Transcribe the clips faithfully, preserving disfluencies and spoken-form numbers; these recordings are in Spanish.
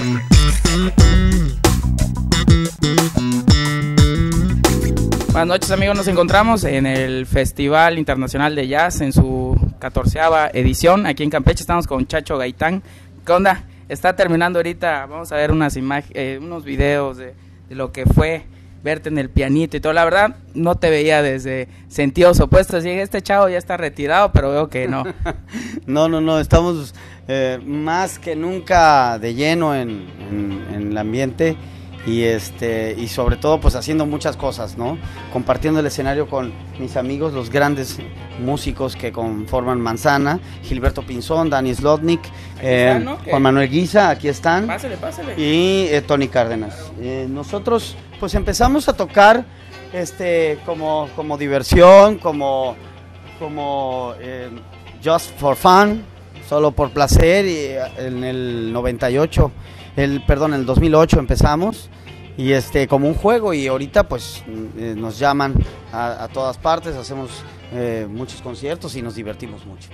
Buenas noches, amigos, nos encontramos en el Festival Internacional de Jazz en su catorceava edición aquí en Campeche. Estamos con Chacho Gaitán. ¿Qué onda? Está terminando ahorita, vamos a ver unas imágenes, eh, unos videos de, de lo que fue verte en el pianito y todo. La verdad, no te veía desde sentidos opuestos. Dije, este chavo ya está retirado, pero veo que no. no, no, no, estamos eh, más que nunca de lleno en, en, en el ambiente. Y este y sobre todo pues haciendo muchas cosas, ¿no? Compartiendo el escenario con mis amigos, los grandes músicos que conforman Manzana, Gilberto Pinzón, Dani Slotnick, eh, están, ¿no? Juan Manuel Guiza, aquí están. Pásale, pásale. Y eh, Tony Cárdenas. Eh, nosotros pues empezamos a tocar este como, como diversión, como, como eh, just for fun, solo por placer, y en el noventa y ocho, el perdón, en el dos mil ocho empezamos. Y este como un juego, y ahorita pues eh, nos llaman a, a todas partes, hacemos eh, muchos conciertos y nos divertimos mucho.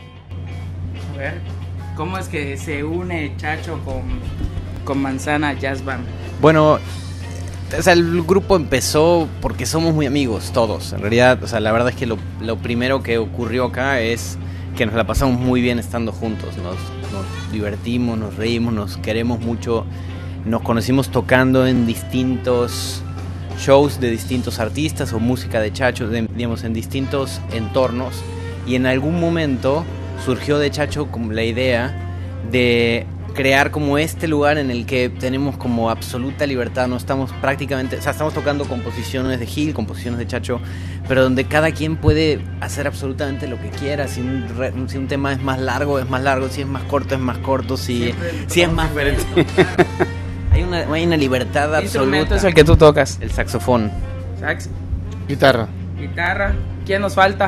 A ver, ¿cómo es que se une Chacho con, con Manzana Jazz Band? Bueno, o sea, el grupo empezó porque somos muy amigos todos. En realidad, o sea, la verdad es que lo, lo primero que ocurrió acá es que nos la pasamos muy bien estando juntos. Nos, nos divertimos, nos reímos, nos queremos mucho. Nos conocimos tocando en distintos shows de distintos artistas o música de Chacho, de, digamos, en distintos entornos, y en algún momento surgió de Chacho como la idea de crear como este lugar en el que tenemos como absoluta libertad. No estamos prácticamente, o sea, estamos tocando composiciones de Gil, composiciones de Chacho, pero donde cada quien puede hacer absolutamente lo que quiera. Si un, re, si un tema es más largo, es más largo; si es más corto, es más corto; si, si es más diferente. Hay una, hay una libertad absoluta. ¿Qué instrumento es el que tú tocas? El saxofón. Sax. Guitarra. Guitarra. ¿Quién nos falta?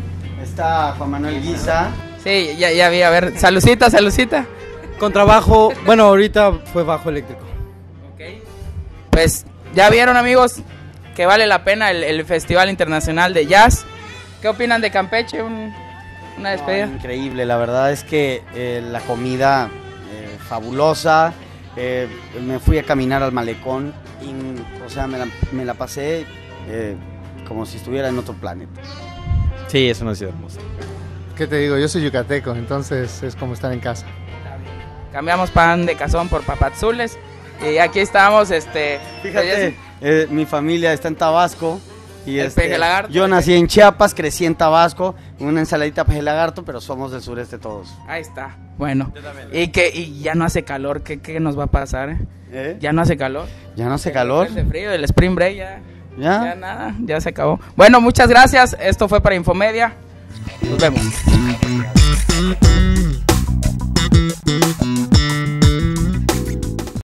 Está Juan Manuel Guiza. Sí, ya, ya vi. A ver, salucita, salucita. Contrabajo, bueno, ahorita fue bajo eléctrico. Ok. Pues ya vieron, amigos, que vale la pena el, el Festival Internacional de Jazz. ¿Qué opinan de Campeche? Un, una despedida. No, increíble, la verdad es que eh, la comida eh, fabulosa. Eh, me fui a caminar al malecón y, o sea, me la, me la pasé eh, como si estuviera en otro planeta. Sí, es una ciudad hermosa. ¿Qué te digo? Yo soy yucateco, entonces es como estar en casa. Cambiamos pan de cazón por papazules y aquí estamos, este... Fíjate, eh, mi familia está en Tabasco. Y el este, peje lagarto. Yo nací en Chiapas, crecí en Tabasco, una ensaladita peje lagarto, pero somos del sureste todos. Ahí está. Bueno, y que y ya no hace calor, ¿qué, qué nos va a pasar? Eh? ¿Eh? Ya no hace calor. Ya no hace calor. El frío, el spring break ya, ya. Ya nada, ya se acabó. Bueno, muchas gracias. Esto fue para Infomedia. Nos vemos.